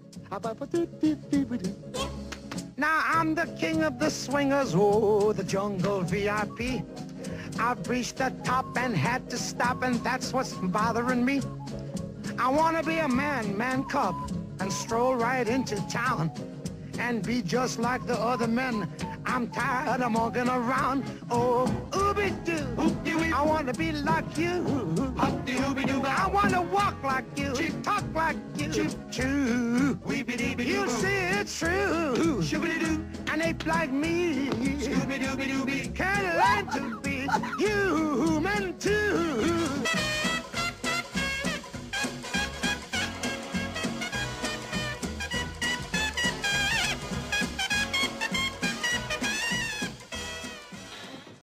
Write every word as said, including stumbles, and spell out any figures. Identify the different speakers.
Speaker 1: Now I'm the king of the swingers, oh, the jungle V I P. I've reached the top and had to stop, and that's what's bothering me. I want to be a man, man cub, and stroll right into town and be just like the other men. I'm tired of walking around. Oh, ooby-doo, I want to be like you. I want to walk like you, talk like you. Choo, you see it's true. An ape like me can't learn to be you.